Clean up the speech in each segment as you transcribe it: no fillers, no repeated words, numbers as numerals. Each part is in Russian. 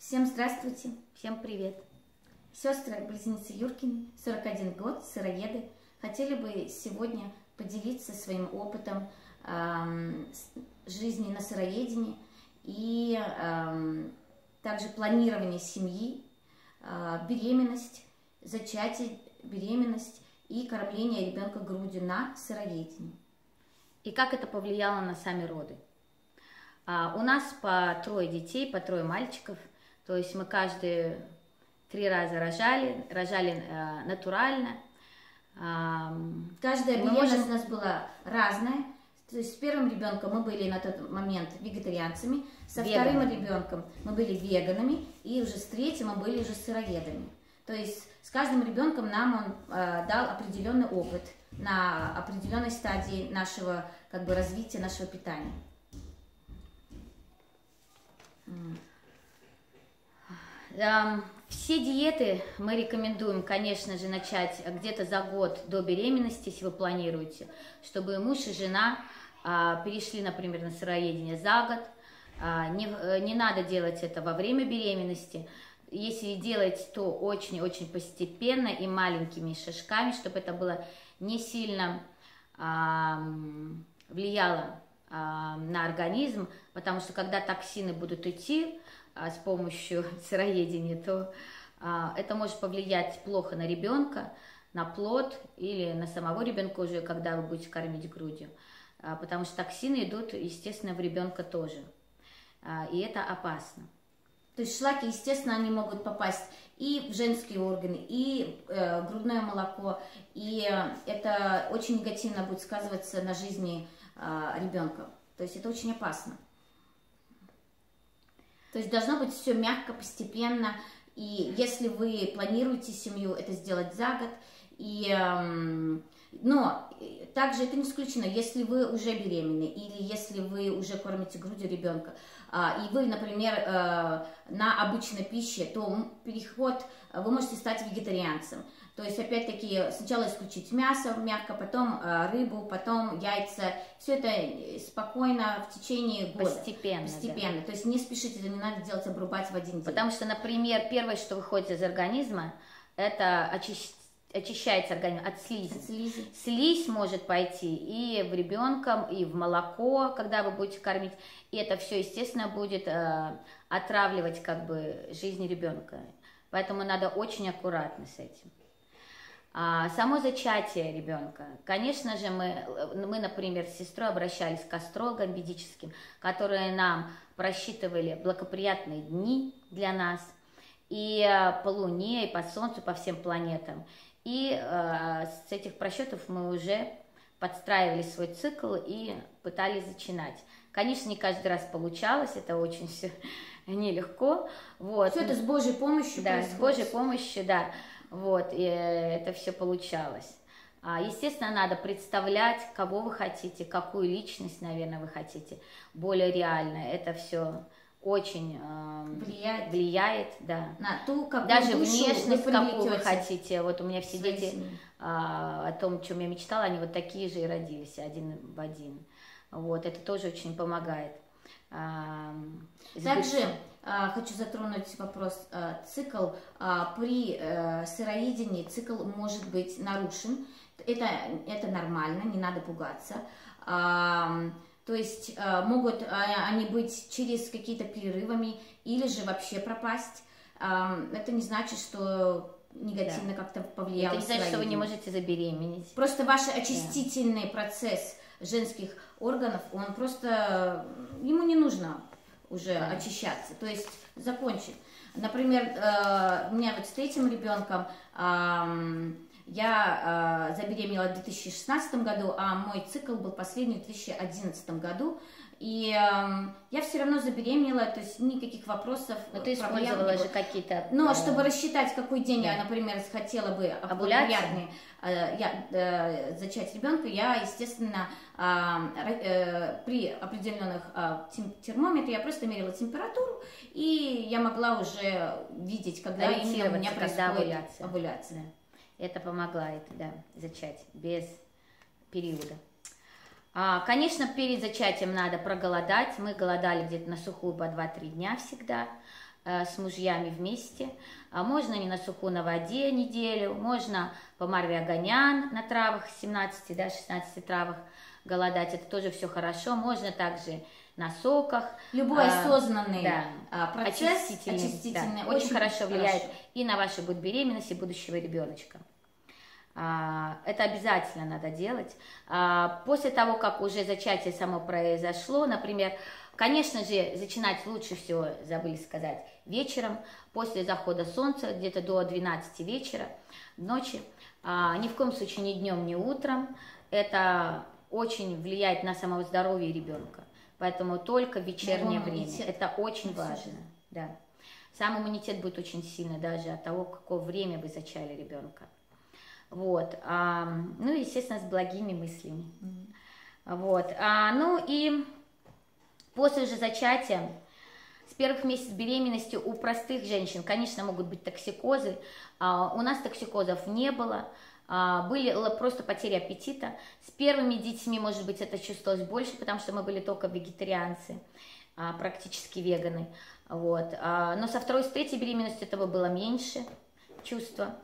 Всем здравствуйте, Всем привет! Сестры-близнецы Юркины, 41 год, сыроеды, хотели бы сегодня поделиться своим опытом жизни на сыроедении и также планирование семьи, беременность, зачатие, беременность и кормление ребенка грудью на сыроедении. И как это повлияло на сами роды? У нас по 3 детей, по 3 мальчиков, то есть мы каждые 3 раза рожали натурально. Каждая беременность у нас была разная. То есть с первым ребенком мы были на тот момент вегетарианцами, со вторым ребенком мы были веганами, и уже с третьим мы были уже сыроедами. То есть с каждым ребенком нам он дал определенный опыт на определенной стадии нашего развития, нашего питания. Все диеты мы рекомендуем, конечно же, начать где-то за год до беременности, если вы планируете, чтобы муж и жена перешли, например, на сыроедение за год. Не надо делать это во время беременности. Если делать, то очень-очень постепенно и маленькими шажками, чтобы это было не сильно влияло на организм, потому что когда токсины будут идти с помощью сыроедения, то это может повлиять плохо на ребенка, на плод или на самого ребенка уже, когда вы будете кормить грудью, потому что токсины идут, естественно, в ребенка тоже, и это опасно. То есть шлаки, естественно, они могут попасть и в женские органы, и грудное молоко, и это очень негативно будет сказываться на жизни ребенка. То есть это очень опасно. То есть должно быть все мягко, постепенно. И если вы планируете семью, это сделать за год. Но также это не исключено, если вы уже беременны или если вы уже кормите грудью ребенка, и вы, например, на обычной пище, то вы можете стать вегетарианцем. То есть, опять-таки, сначала исключить мясо мягко, потом рыбу, потом яйца. Все это спокойно в течение года. Постепенно. Да. То есть не спешите, это не надо делать, обрубать в один день. Потому что, например, первое, что выходит из организма, это очищается организм от слизи. Слизь может пойти и в ребенка, и в молоко, когда вы будете кормить. И это все, естественно, будет отравливать жизнь ребенка. Поэтому надо очень аккуратно с этим. Само зачатие ребенка. Конечно же, мы, например, с сестрой обращались к астрологам ведическим, которые нам просчитывали благоприятные дни для нас и по Луне, и по Солнцу, по всем планетам. И с этих просчетов мы уже подстраивали свой цикл и пытались зачинать. Конечно, не каждый раз получалось, это очень все нелегко. Вот. Все это с Божьей помощью. Да, с Божьей помощью, да. Вот, и это все получалось. Естественно, надо представлять, кого вы хотите, какую личность, наверное, вы хотите, более реально. Это все очень влияет, да. На ту, какую даже душу внешность, вы какую вы хотите. Вот у меня все дети семьи. О том, о чем я мечтала, они вот такие же и родились, один в один. Вот, это тоже очень помогает. Также хочу затронуть вопрос цикл. При сыроедении цикл может быть нарушен. Это нормально, не надо пугаться. То есть могут они быть через какие-то перерывами или же вообще пропасть. Это не значит, что негативно как-то повлияло. Это не значит, что вы не можете забеременеть. Просто ваш очистительный процесс женских органов, он просто, ему не нужно уже очищаться, то есть закончить. Например, у меня вот с третьим ребенком я забеременела в 2016 году, а мой цикл был последний в 2011 году. И я все равно забеременела, то есть никаких вопросов. Но ты использовала же какие-то... Но чтобы рассчитать, какой день я, например, хотела бы зачать ребенка, я, естественно, при определенных термометрах я просто мерила температуру, и я могла уже видеть, когда именно у меня происходит овуляция. Это помогает, да, зачать без периода. Конечно, перед зачатием надо проголодать. Мы голодали где-то на сухую по 2-3 дня всегда. с мужьями вместе. Можно не на суху, на воде неделю, можно по Марве Аганян на травах, 17, да, 16 травах голодать, это тоже все хорошо. Можно также на соках. Любой осознанный процесс очистительный очень хорошо влияет и на вашу беременность, и будущего ребеночка. Это обязательно надо делать. После того, как уже зачатие само произошло, например, конечно же, начинать лучше всего, забыли сказать, вечером, после захода солнца, где-то до 12 вечера, ночи. Ни в коем случае ни днем, ни утром. Это очень влияет на само здоровье ребенка. Поэтому только в вечернее время. Это очень важно. Да. Сам иммунитет будет очень сильный даже от того, какое время вы зачали ребенка. Вот. Ну, естественно, с благими мыслями. Вот. Ну и после уже зачатия, с первых месяцев беременности у простых женщин, конечно, могут быть токсикозы. У нас токсикозов не было. Были просто потери аппетита. С первыми детьми, может быть, это чувствовалось больше, потому что мы были только вегетарианцы, практически веганы. Вот. Но со второй, с третьей беременностью этого было меньше чувства.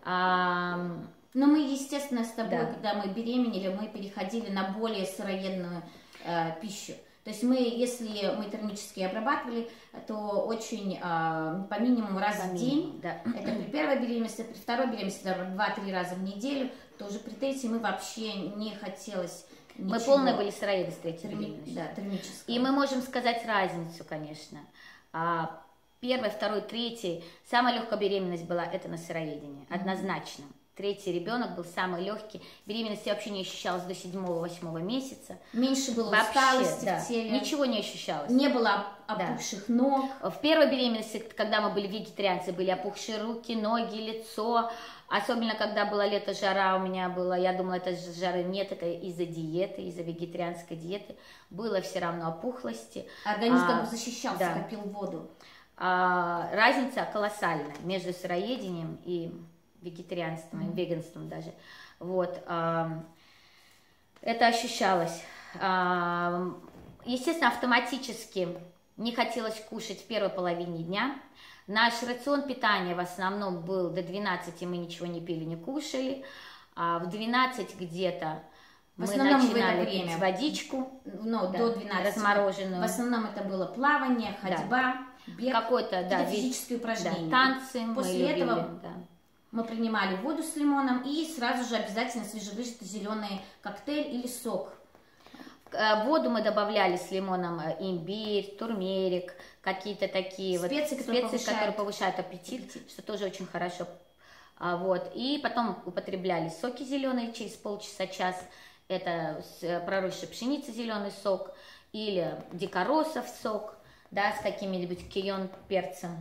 Но мы, естественно, с тобой, когда мы беременели, мы переходили на более сыроедную пищу. То есть мы, если мы термически обрабатывали, то очень по минимуму раз в день, это при первой беременности, при второй беременности 2-3 раза в неделю, то уже при третьей мы вообще не хотелось ничего. Мы полные были сыроеды с третьей беременностью. Да, термической. И мы можем сказать разницу, конечно. Первой, второй, третьей, самая легкая беременность была это на сыроедении, однозначно. Третий ребенок был самый легкий. Беременность вообще не ощущалась до 7-8 месяца. Меньше было усталости в теле. Ничего не ощущалось. Не было опухших ног. В первой беременности, когда мы были вегетарианцы, были опухшие руки, ноги, лицо. Особенно, когда было лето, жара у меня была. Я думала, это жары нет, это из-за диеты, из-за вегетарианской диеты. Было все равно опухлости. Организм как бы защищался, копил воду. Разница колоссальная между сыроедением и вегетарианством, веганством даже. Вот. Это ощущалось. Естественно, автоматически не хотелось кушать в первой половине дня. Наш рацион питания в основном был до 12, мы ничего не пили, не кушали. В 12 где-то мы начинали пить водичку, до 12. Размороженную. В основном это было плавание, ходьба, бег, какое-то физические упражнения. Танцы. После этого мы принимали воду с лимоном и сразу же обязательно свежевыжатый зеленый коктейль или сок. В воду мы добавляли с лимоном имбирь, турмерик, какие-то такие специи, которые повышают аппетит, что тоже очень хорошо. Вот. И потом употребляли соки зеленые через полчаса-час. Это проросшая пшеница зеленый сок или дикоросов сок. Да, с каким-нибудь кион перцем.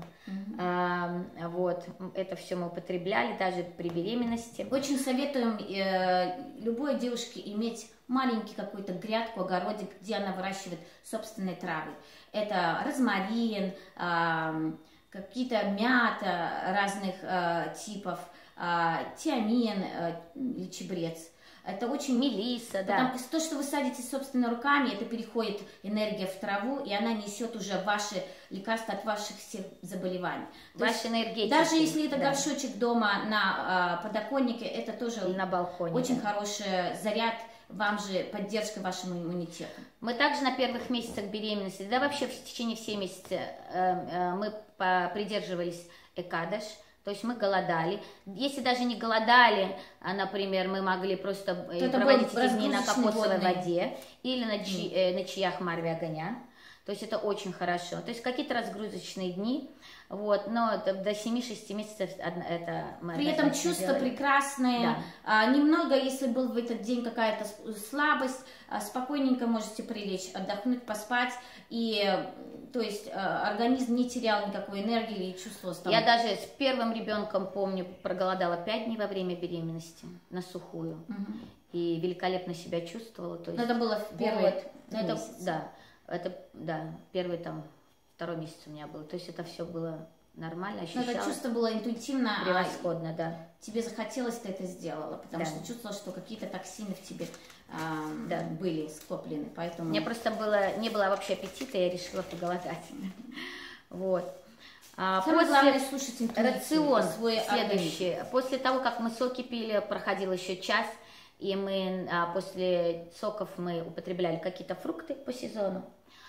Вот, это все мы употребляли даже при беременности. Очень советуем любой девушке иметь маленький какую-то грядку, огородик, где она выращивает собственные травы. Это розмарин, какие-то мята разных типов, тиамин или чебрец. Это очень мелисса, потому что то, что вы садите собственными руками, это переходит энергия в траву, и она несет уже ваши лекарства от ваших всех заболеваний. Ваши энергетики. Даже если это горшочек дома на подоконнике, это тоже или на балконе, очень хороший заряд, вам же поддержка вашему иммунитету. Мы также на первых месяцах беременности, да вообще в течение всех месяцев мы придерживались экадыш. То есть мы голодали. Если даже не голодали, например, мы могли просто проводить эти дни на кокосовой воде или на чаях Марви Аганян. То есть это очень хорошо. То есть какие-то разгрузочные дни, вот, но до 7-6 месяцев это мы при этом чувство делали. Прекрасное. Да. Немного, если был в этот день какая-то слабость, спокойненько можете прилечь, отдохнуть, поспать. И, то есть, организм не терял никакой энергии и чувства. Я даже с первым ребенком, помню, проголодала 5 дней во время беременности на сухую. И великолепно себя чувствовала. То есть, это было в первый месяц. Да, первый второй месяц у меня был. То есть это все было нормально, ощущалось. Но это чувство было интуитивно. Превосходно, да. Тебе захотелось, ты это сделала, потому что чувствовала, что какие-то токсины в тебе были скоплены, поэтому... У меня просто не было вообще аппетита, я решила поголодать. Вот. Самое главное слушать интуицию, рацион свой следующий. организм. После того, как мы соки пили, проходил еще час, и мы после соков мы употребляли какие-то фрукты по сезону,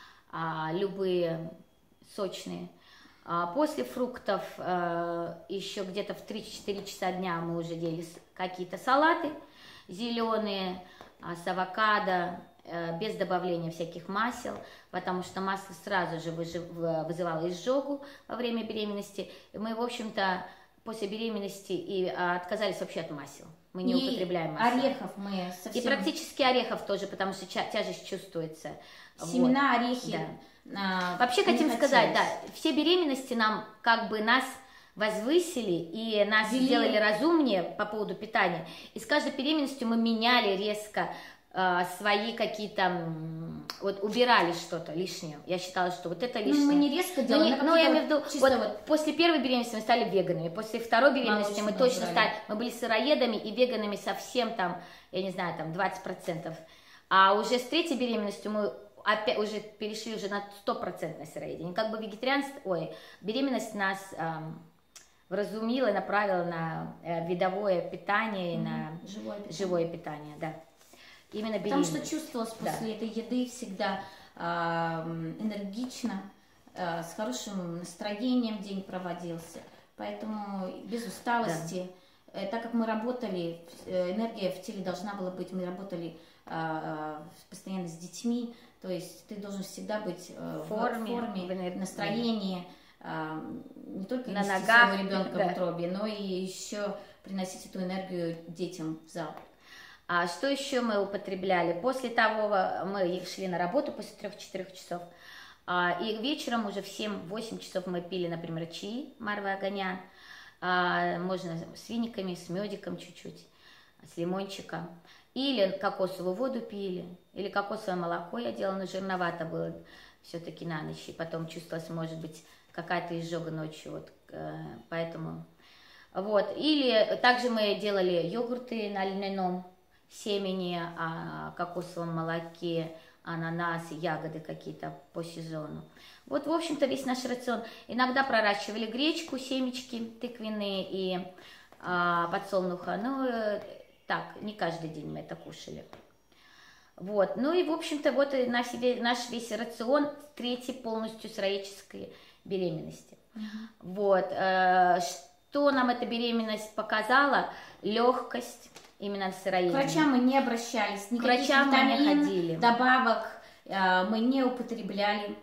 любые сочные. После фруктов еще где-то в 3-4 часа дня мы уже ели какие-то салаты зеленые, с авокадо, без добавления всяких масел, потому что масло сразу же вызывало изжогу во время беременности. И мы, в общем-то, после беременности и отказались вообще от масел. Мы не употребляем масла. Орехов мы совсем... И практически орехов тоже, потому что тяжесть чувствуется. Семена, орехи. Да. Вообще хотим сказать, да, все беременности нас возвысили и нас сделали разумнее по поводу питания. И с каждой беременностью мы меняли резко свои какие-то, убирали что-то лишнее. Я считала, что вот это лишнее. Мы не резко делали, я имею в виду, после первой беременности мы стали веганами, после второй беременности мы точно стали, мы были сыроедами и веганами совсем я не знаю, 20%. А уже с третьей беременностью мы опять уже перешли уже на 100% сыроедение. Как бы беременность нас вразумила и направила на видовое питание и на живое питание, да. Именно беременность. Потому что чувствовалось после этой еды всегда энергично, с хорошим настроением день проводился. Поэтому без усталости, так как мы работали, энергия в теле должна была быть, мы работали постоянно с детьми, то есть ты должен всегда быть в форме, в настроении, не только на нести ногах, своего ребенка в утробе, но и еще приносить эту энергию детям в зал. А что еще мы употребляли? После того мы шли на работу после 3-4 часов, и вечером уже в 7-8 часов мы пили, например, чаи Марвы Оганян, можно с виниками, с медиком чуть-чуть, с лимончиком. Или кокосовую воду пили, или кокосовое молоко я делала, но жирновато было все-таки на ночь, и потом чувствовалась, может быть, какая-то изжога ночью, поэтому, Или также мы делали йогурты на льняном семени, кокосовом молоке, ананасы, ягоды какие-то по сезону. В общем-то, весь наш рацион. Иногда проращивали гречку, семечки тыквенные и подсолнуха, так, не каждый день мы это кушали. Ну и, в общем-то, и наш весь рацион третьей полностью сыроедческой беременности. Что нам эта беременность показала? Легкость именно сыроедения. К врачам мы не обращались, никаких витамин, добавок мы не употребляли.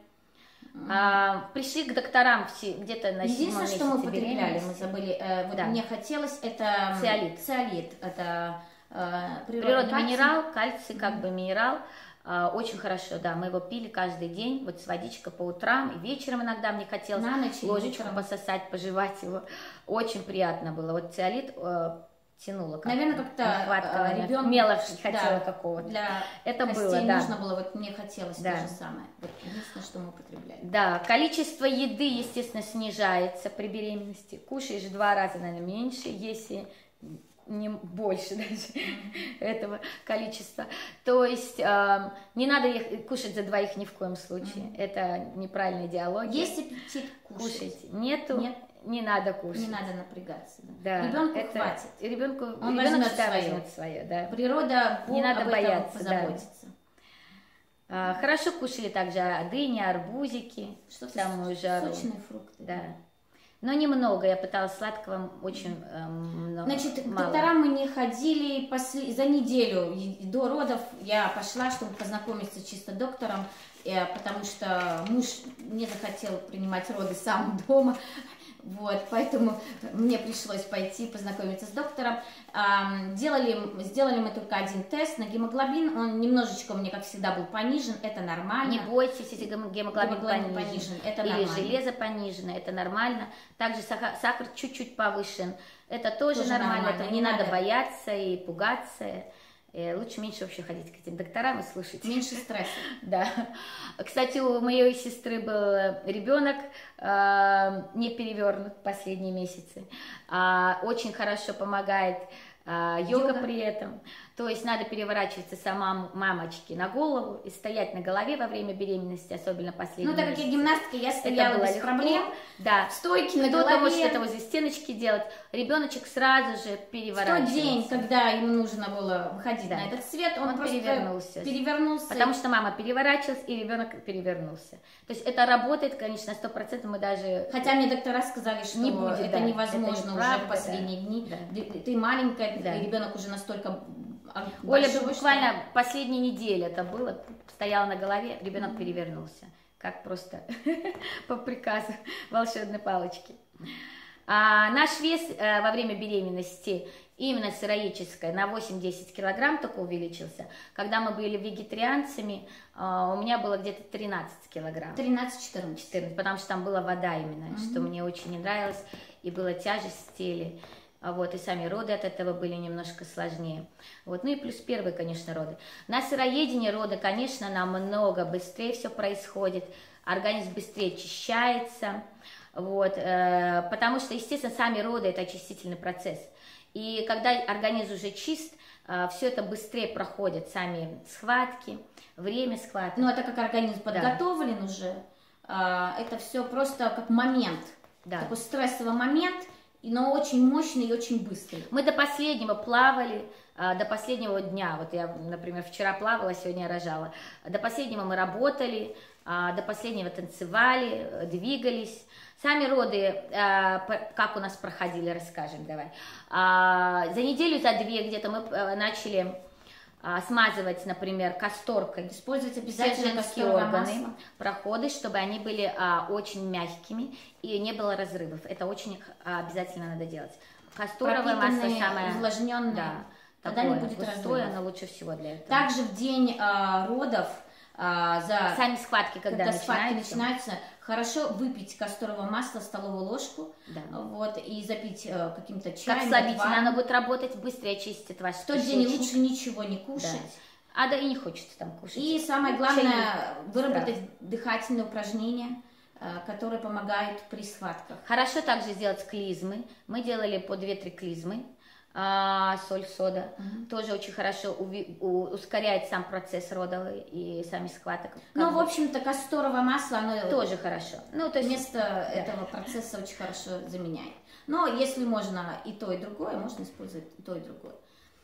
Пришли к докторам где-то на 7 месяце. Единственное, что мы употребляли, мы забыли, мне хотелось, это циолит, это природный минерал, кальций как бы минерал, очень хорошо, да, мы его пили каждый день, с водичкой по утрам, и вечером иногда мне хотелось ложечку пососать, пожевать его, очень приятно было, циолит тянуло как-то. Наверное, как-то ребенку мелочь хотела какого-то. Для это костей было, нужно было, мне хотелось то же самое. Единственное, что мы употребляли. Да, количество еды, естественно, снижается при беременности. Кушаешь 2 раза, наверное, меньше, если не больше даже этого количества. То есть не надо кушать за 2 ни в коем случае. Это неправильная идеология. Есть аппетит кушать. Нету. Не надо кушать. Не надо напрягаться. Да. Ребенку хватит. Ребенок возьмет свое. Да. Природа, Бог не надо об бояться, этом позаботится. Да. Хорошо кушали также дыни, арбузики, самую жару. Сочные фрукты. Да. Но немного, я пыталась сладкого очень много. Значит, к докторам мы не ходили, за неделю до родов я пошла, чтобы познакомиться чисто с доктором, потому что муж не захотел принимать роды сам дома. Поэтому мне пришлось пойти познакомиться с доктором. Сделали мы только один тест на гемоглобин, он немножечко у меня, как всегда, был понижен, это нормально. Не бойтесь, если гемоглобин понижен, это или нормально. Железо понижено, это нормально. Также сахар чуть-чуть повышен, это тоже нормально. Это не надо бояться и пугаться. Лучше меньше вообще ходить к этим докторам и слушать. Меньше стресса. Да. Кстати, у моей сестры был ребенок не перевернут последние месяцы. Очень хорошо помогает йога при этом. То есть надо переворачиваться сама мамочки на голову и стоять на голове во время беременности, особенно последние Ну, так как я гимнастка, я это стояла было без легко. проблем. Да. Стойки на Кто-то голове. может это возле стеночки делать. Ребеночек сразу же В переворачивается. тот день, когда ему нужно было выходить на этот свет, он просто перевернулся. Потому что мама переворачивалась, и ребенок перевернулся. То есть это работает, конечно, 100%. Мы даже... Хотя мне доктора сказали, что не будет, это невозможно это уже неправда, в последние дни. Да. Ты маленькая, Да. ребенок уже настолько Оля большой, буквально что... последние недели это было, стояла на голове, ребенок перевернулся, как просто по приказу волшебной палочки. Наш вес во время беременности именно сыроедческой на 8-10 килограмм только увеличился. Когда мы были вегетарианцами, у меня было где-то 13 килограмм. 13-14. Потому что там была вода именно, что мне очень не нравилось, и была тяжесть в теле. Вот, и сами роды от этого были немножко сложнее. Вот, ну и плюс первые, конечно, роды. На сыроедении роды, конечно, намного быстрее все происходит, организм быстрее очищается, вот, потому что, естественно, сами роды – это очистительный процесс. И когда организм уже чист, все это быстрее проходит, сами схватки, время схватки. Ну, это как организм подготовлен уже, это все просто как момент, такой стрессовый момент, но очень мощный и очень быстрый. Мы до последнего плавали, до последнего дня, вот я, например, вчера плавала, сегодня рожала, до последнего мы работали, до последнего танцевали, двигались. Сами роды, как у нас проходили, расскажем, давай. За неделю, за две где-то мы начали смазывать, например, касторкой. Использовать обязательно все женские органы, проходы, чтобы они были очень мягкими и не было разрывов. Это очень обязательно надо делать. Касторовое масло самое... увлажненное, да, тогда не будет разрывов. Оно лучше всего для этого. Также в день родов, сами схватки, когда начинаются, хорошо выпить касторовое масло, столовую ложку, вот, и запить каким-то чаем. Как слабительное, оно будет работать, быстрее очистит ваш В тот день лучше ничего не кушать. Да, и не хочется там кушать. И самое главное, выработать дыхательные упражнения, которые помогают при схватках. Хорошо также сделать клизмы. Мы делали по 2-3 клизмы. Соль, сода, тоже очень хорошо ускоряет сам процесс родовый и сами схваток. Ну, в общем-то, касторовое масло, оно тоже хорошо. Ну, то есть вместо этого процесса очень хорошо заменяет. Но если можно и то, и другое, можно использовать и то, и другое.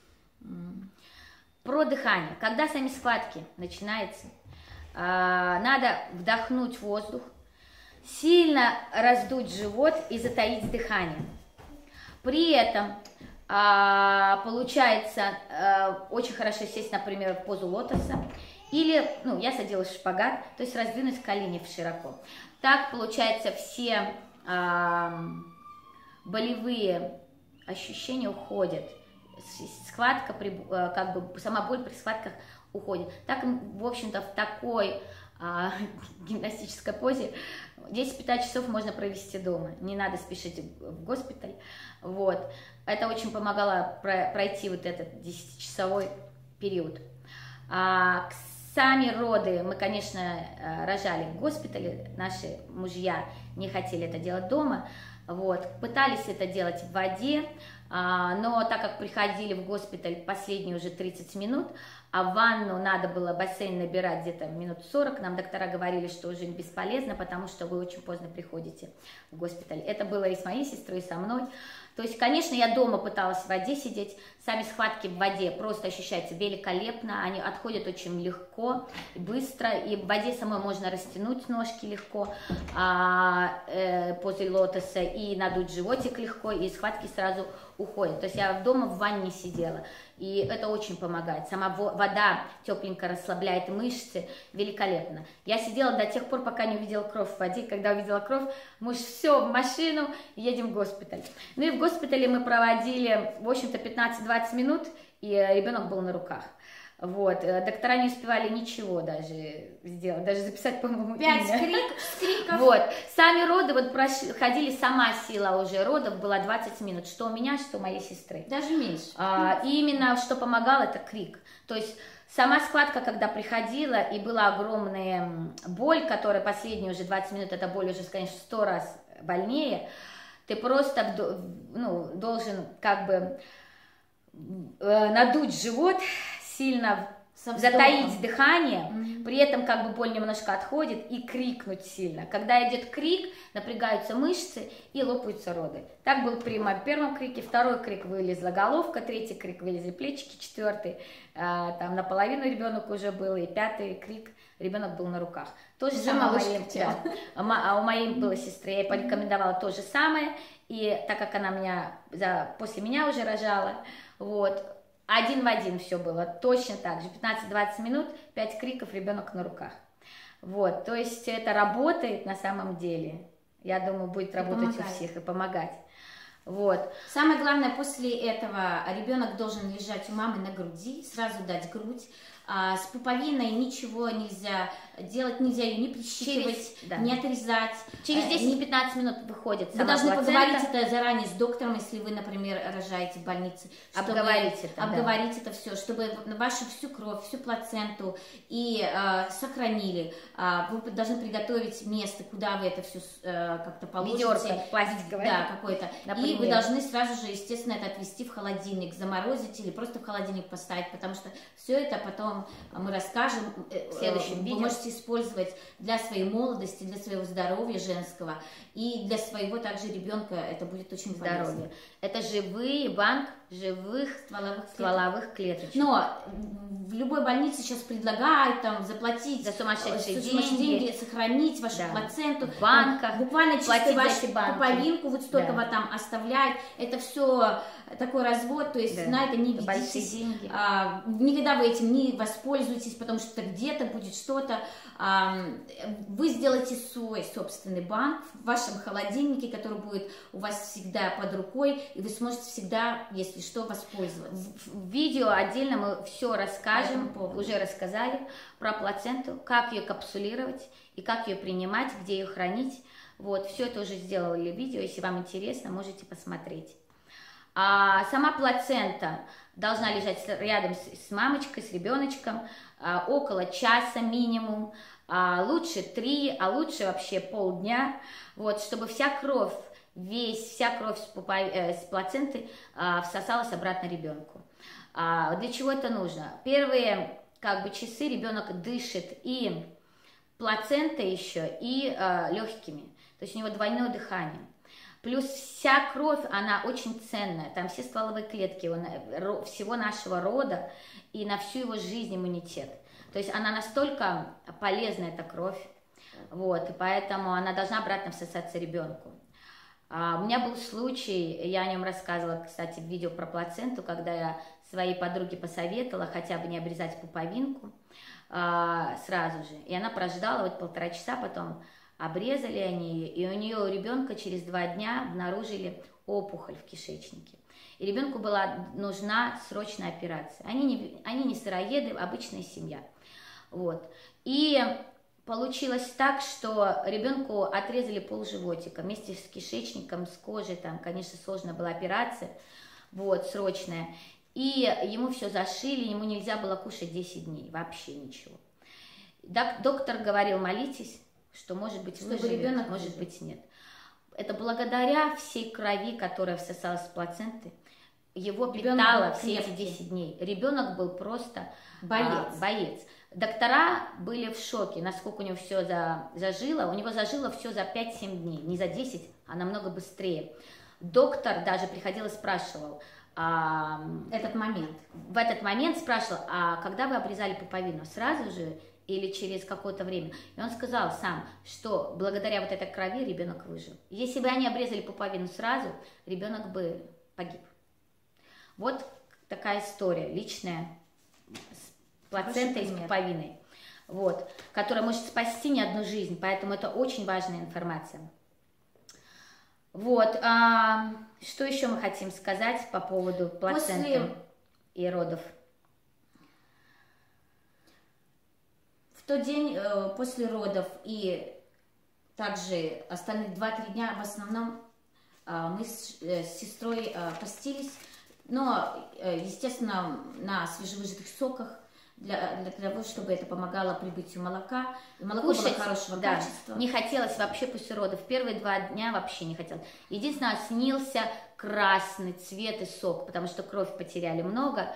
Про дыхание. Когда сами схватки начинаются, надо вдохнуть воздух, сильно раздуть живот и затаить дыхание. При этом получается очень хорошо сесть, например, в позу лотоса, или, ну, я садилась в шпагат, то есть раздвинуть колени широко. Так, получается, все болевые ощущения уходят, схватка, как бы сама боль при схватках уходит. Так, в общем-то, в такой гимнастической позе 10-15 часов можно провести дома, не надо спешить в госпиталь, вот. Это очень помогало пройти вот этот 10-часовой период. Сами роды мы, конечно, рожали в госпитале, наши мужья не хотели это делать дома, вот. Пытались это делать в воде, но так как приходили в госпиталь последние уже 30 минут, а в ванну надо было бассейн набирать где-то минут 40, нам доктора говорили, что уже бесполезно, потому что вы очень поздно приходите в госпиталь. Это было и с моей сестрой, и со мной. То есть, конечно, я дома пыталась в воде сидеть, сами схватки в воде просто ощущаются великолепно, они отходят очень легко, быстро, и в воде самой можно растянуть ножки легко после лотоса, и надуть животик легко, и схватки сразу уходят. То есть я дома в ванне сидела, и это очень помогает. Сама вода тепленько расслабляет мышцы, великолепно. Я сидела до тех пор, пока не увидела кровь в воде. Когда увидела кровь, муж, все, в машину, едем в госпиталь. Ну и в госпитале мы проводили, в общем-то, 15-20 минут, и ребенок был на руках. Вот, доктора не успевали ничего даже сделать, даже записать, по-моему, 5 криков. Вот, сами роды, вот проходили, сама сила уже родов была 20 минут, что у меня, что у моей сестры. Даже меньше. И именно что помогало, это крик. То есть сама схватка, когда приходила, и была огромная боль, которая последние уже 20 минут, эта боль уже, конечно, 100 раз больнее, ты просто, ну, должен как бы надуть живот, сильно затаить дыхание, при этом как бы боль немножко отходит, и крикнуть сильно. Когда идет крик, напрягаются мышцы и лопаются роды. Так был при моем первом крике, второй крик вылезла головка, третий крик вылезли плечики, четвертый там наполовину ребенок уже был, и пятый крик ребенок был на руках. То же самое у моей была сестры, я ей порекомендовала то же самое, и так как она после меня уже рожала, вот, один в один все было, точно так же, 15-20 минут, 5 криков, ребенок на руках. Вот, то есть это работает на самом деле. Я думаю, будет работать у всех и помогать. Вот. Самое главное, после этого ребенок должен лежать у мамы на груди, сразу дать грудь. С пуповиной ничего нельзя делать, нельзя ее не прищипывать, не отрезать. Через 10-15 минут выходит сама Вы должны плацента. поговорить это заранее с доктором, если вы, например, рожаете в больнице. Обговорить это все, чтобы вашу всю кровь, всю плаценту и сохранили. Вы должны приготовить место, куда вы это все как-то положите. Ведерко, пластиковое. Да, какое-то. И вы должны сразу же, естественно, это отвезти в холодильник, заморозить или просто в холодильник поставить, потому что все это потом мы расскажем в следующем видео. Вы можете использовать для своей молодости, для своего здоровья женского и для своего также ребенка. Это будет очень полезно. Это банк живых стволовых клеточек. Но в любой больнице сейчас предлагают там заплатить за сумасшедшие деньги, сохранить вашу плаценту, в банках, там, буквально чисто вашу пуповинку, вот столько вот там оставлять. Это все такой развод, то есть на это не ведитесь. Никогда вы этим не воспользуетесь, потому что где-то будет что-то. Вы сделаете свой собственный банк в вашем холодильнике, который будет у вас всегда под рукой, и вы сможете всегда, если что, воспользоваться. В видео отдельно мы все расскажем, уже рассказали про плаценту, как ее капсулировать и как ее принимать, где ее хранить. Вот, все это уже сделали видео, если вам интересно, можете посмотреть. А сама плацента должна лежать рядом с мамочкой, с ребеночком, около часа минимум, лучше 3, а лучше вообще полдня, вот, чтобы вся кровь с плаценты всосалась обратно ребенку. Для чего это нужно? Первые часы ребенок дышит и плацентой еще, и легкими, то есть у него двойное дыхание. Плюс вся кровь, она очень ценная, там все стволовые клетки всего нашего рода и на всю его жизнь иммунитет. То есть она настолько полезна, эта кровь, вот, и поэтому она должна обратно всосаться ребенку. У меня был случай, я о нем рассказывала, кстати, в видео про плаценту, когда я своей подруге посоветовала хотя бы не обрезать пуповинку сразу же, и она прождала вот 1,5 часа, потом обрезали они ее, и у нее, у ребенка, через 2 дня обнаружили опухоль в кишечнике. И ребенку была нужна срочная операция. Они не сыроеды, обычная семья. Вот. И получилось так, что ребенку отрезали полживотика вместе с кишечником, с кожей. Там, конечно, сложная была операция, вот, срочная. И ему все зашили, ему нельзя было кушать 10 дней, вообще ничего. Доктор говорил, молитесь, что может быть выживет, ребенок может быть нет. Это благодаря всей крови, которая всосалась в плаценты, его питало все эти 10 дней. Ребенок был просто боец. Доктора были в шоке, насколько у него все зажило. У него зажило все за 5-7 дней, не за 10, а намного быстрее. Доктор даже приходил и спрашивал, в этот момент спрашивал, а когда вы обрезали пуповину, сразу же или через какое-то время? И он сказал сам, что благодаря вот этой крови ребенок выжил. Если бы они обрезали пуповину сразу, ребенок бы погиб. Вот такая история личная с плацентой и с пуповиной, вот, которая может спасти не одну жизнь, поэтому это очень важная информация. Вот, что еще мы хотим сказать по поводу плаценты и родов? В тот день после родов и также остальные 2-3 дня в основном мы с сестрой постились, но, естественно, на свежевыжатых соках, для того, чтобы это помогало прибытию молока. И молоко было хорошего качества. Не хотелось вообще после родов. Первые 2 дня вообще не хотелось. Единственное, снился красный цвет и сок, потому что кровь потеряли много,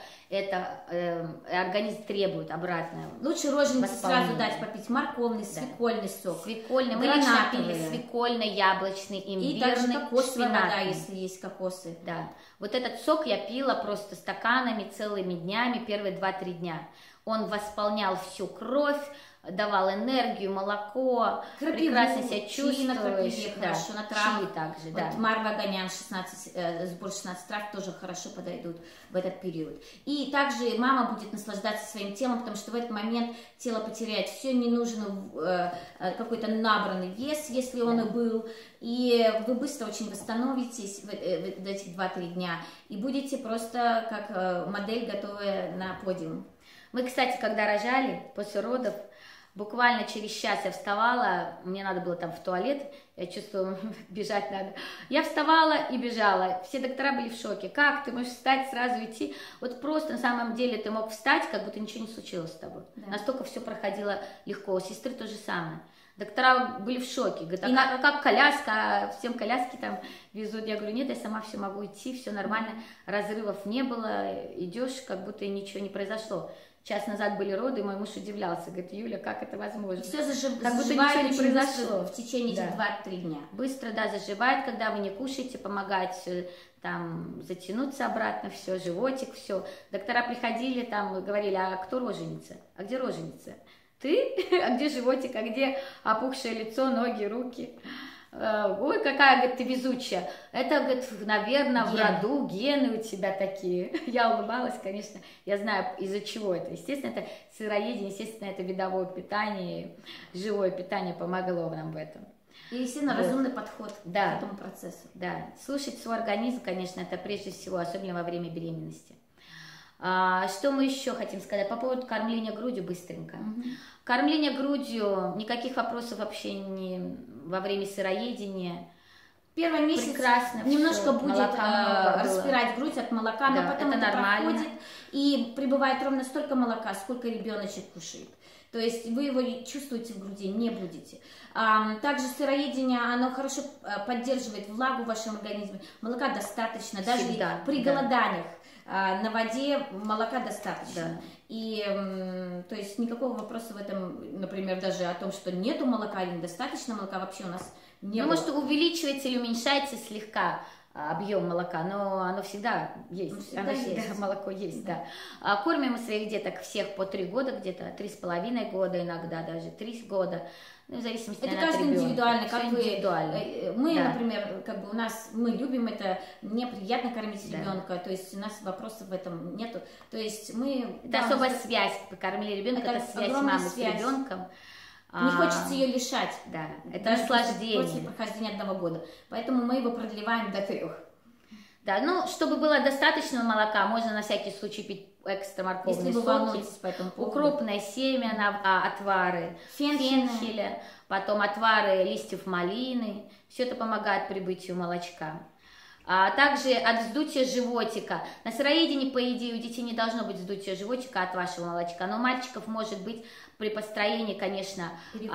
это организм требует обратно. Лучше роженице сразу дать попить морковный, свекольный сок. Свекольный, мы лично пили свекольный, яблочный, имбирный, и также кокосовая вода, если есть кокосы. Да, вот этот сок я пила просто стаканами целыми днями, первые 2-3 дня. Он восполнял всю кровь, давал энергию, молоко, крапиву, прекрасно себя чувствуешь. Крапиве, да, хорошо, на травах. чили также, вот да. Марва Аганян, сбор 16 трав тоже хорошо подойдут в этот период. И также мама будет наслаждаться своим телом, потому что в этот момент тело потеряет все, не нужен какой-то набранный вес, если он и был. И вы быстро очень восстановитесь в этих 2-3 дня и будете просто как модель, готовая на подиум. Мы, кстати, когда рожали, после родов, буквально через час я вставала, мне надо было там в туалет, я чувствовала, бежать надо. Я вставала и бежала, все доктора были в шоке. Как ты можешь встать, сразу идти? Вот просто на самом деле ты мог встать, как будто ничего не случилось с тобой. Да. Настолько все проходило легко, у сестры то же самое. Доктора были в шоке, говорят, как коляска, всем коляски там везут. Я говорю, нет, я сама все могу идти, все нормально, разрывов не было, идешь, как будто и ничего не произошло. Час назад были роды, и мой муж удивлялся, говорит, Юля, как это возможно? Все заживает, как будто ничего не произошло. В течение этих 2-3 дня. Быстро, да, заживает, когда вы не кушаете, помогает там затянуться обратно, все, животик, все. Доктора приходили, там говорили, а кто роженица? А где роженица? Ты? А где животик? А где опухшее лицо, ноги, руки? Ой, какая, говорит, ты везучая. Это, говорит, наверное, в роду гены у тебя такие. Я улыбалась, конечно. Я знаю, из-за чего это. Естественно, это сыроедение, естественно, это видовое питание, живое питание помогло нам в этом. И, естественно, разумный подход к этому процессу. Да, слушать свой организм, конечно, это прежде всего, особенно во время беременности. Что мы еще хотим сказать по поводу кормления грудью быстренько. Кормление грудью, никаких вопросов вообще не во время сыроедения. Первый месяц прекрасно немножко будет распирать грудь от молока, но потом это проходит и прибывает ровно столько молока, сколько ребеночек кушает. То есть вы его чувствуете в груди, не будете. Также сыроедение, оно хорошо поддерживает влагу в вашем организме. Молока достаточно, даже при голоданиях. На воде молока достаточно. Да. И то есть никакого вопроса в этом, например, даже о том, что нету молока или недостаточно молока, вообще у нас не было. Может, увеличивается или уменьшается слегка объем молока, но оно всегда есть. Оно всегда молоко есть, да. Кормим мы своих деток всех по 3 года, где-то 3,5 года, иногда даже 3 года. Ну, в зависимости это каждый индивидуально, как вы, индивидуально. Мы, например, как бы у нас, мы любим это, мне приятно кормить ребенка, то есть у нас вопросов в этом нету, то есть мы... Это особая связь, покормили ребенка, это связь мамы с ребенком. Не хочется ее лишать, это наслаждение. После прохождения 1 года, поэтому мы его продлеваем до 3. Да, ну, чтобы было достаточно молока, можно на всякий случай пить экстра морковные соки, укропное семя, отвары фенхеля, потом отвары листьев малины. Все это помогает прибытию молочка. Также от вздутия животика. На сыроедении, по идее, у детей не должно быть вздутия животика от вашего молочка, но у мальчиков может быть при построении, конечно,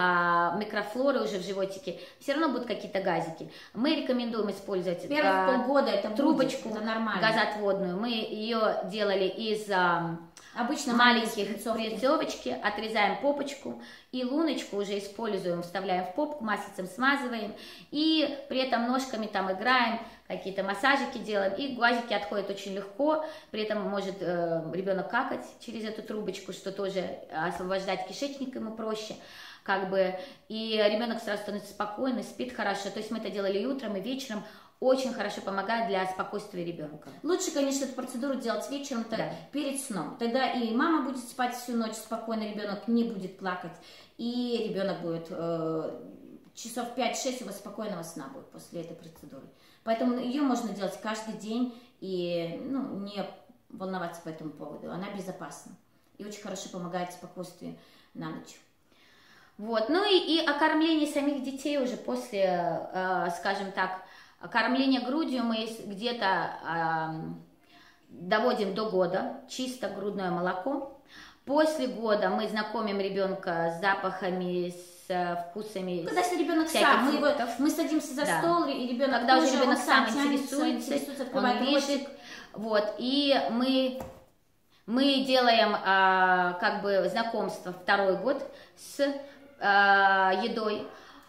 микрофлоры уже в животике, все равно будут какие-то газики. Мы рекомендуем использовать полгода это трубочку это нормально. Газоотводную. Мы ее делали из обычно маленьких спринцовочки, отрезаем попочку и луночку уже используем, вставляем в попку, маслицем смазываем и при этом ножками там играем, какие-то массажики делаем, и газики отходят очень легко, при этом может ребенок какать через эту трубочку, что тоже освобождать кишечник ему проще, как бы, и ребенок сразу становится спокойный, спит хорошо, то есть мы это делали и утром, и вечером, очень хорошо помогает для спокойствия ребенка. Лучше, конечно, эту процедуру делать вечером, перед сном. Тогда и мама будет спать всю ночь спокойно, ребенок не будет плакать, и ребенок будет часов 5-6 его спокойного сна будет после этой процедуры. Поэтому ее можно делать каждый день и не волноваться по этому поводу. Она безопасна и очень хорошо помогает спокойствию на ночь. Вот, ну и окормление самих детей уже после, скажем так, кормления грудью мы где-то доводим до года, чисто грудное молоко. После года мы знакомим ребенка с запахами, вкусами. Когда если ребенок сам, мы садимся за стол, и ребенок когда тоже, уже ребенок сам интересуется, открывает ротик. Вот, и мы делаем как бы знакомство второй год с едой.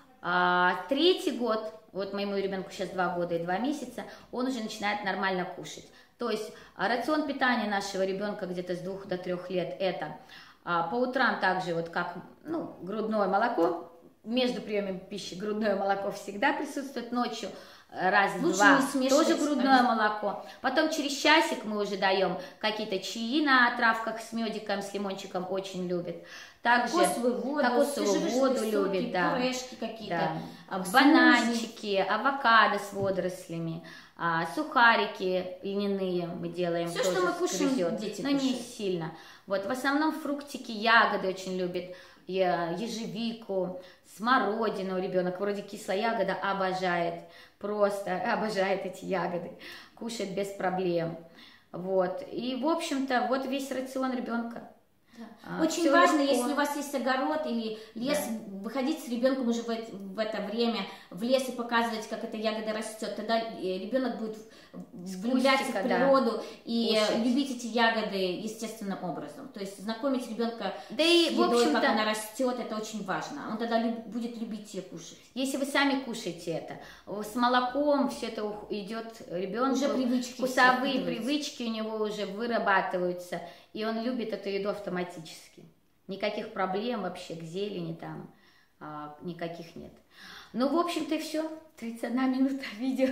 Третий год, вот моему ребенку сейчас 2 года и 2 месяца, он уже начинает нормально кушать. То есть рацион питания нашего ребенка где-то с 2 до 3 лет это по утрам также вот как грудное молоко, между приемами пищи грудное молоко всегда присутствует, ночью раз в 2 тоже грудное молоко. Потом через часик мы уже даем какие-то чаи на травках с медиком, с лимончиком, очень любит. Также кокосовую воду любит, да. Пюрешки какие-то, да. Бананчики, авокадо с водорослями, сухарики льняные мы делаем. Все, что мы кушаем, дети но не сильно. Вот, в основном фруктики, ягоды очень любит, ежевику, смородину ребенок, вроде кислая ягода, обожает, просто обожает эти ягоды, кушает без проблем. Вот, и в общем-то, вот весь рацион ребенка. Очень важно, легко. Если у вас есть огород или лес, выходить с ребенком уже в это время в лес и показывать, как эта ягода растет. Тогда ребенок будет влюбляться в природу и любить эти ягоды естественным образом. То есть знакомить ребенка с едой, как она растет, это очень важно. Он тогда будет любить ее кушать. Если вы сами кушаете это, с молоком все это идет ребенку, уже привычки, вкусовые привычки у него уже вырабатываются. И он любит эту еду автоматически. Никаких проблем вообще к зелени там никаких нет. Ну, в общем-то, и все. 31 минута видео.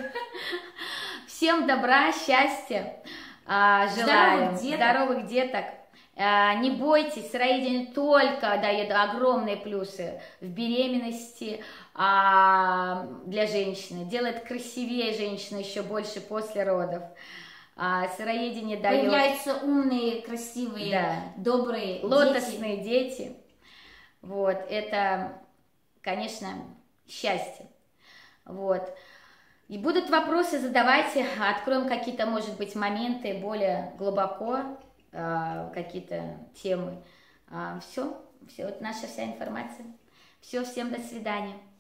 Всем добра, счастья. Желаем здоровых деток. Не бойтесь, сыроедение только дает огромные плюсы в беременности для женщины. Делает красивее женщину еще больше после родов. Сыроедение дает... Появляются умные, красивые, добрые лотосные дети. Вот, это, конечно, счастье. Вот. И будут вопросы, задавайте, откроем какие-то, может быть, моменты более глубоко, какие-то темы. Все, вот наша вся информация. Все, всем до свидания.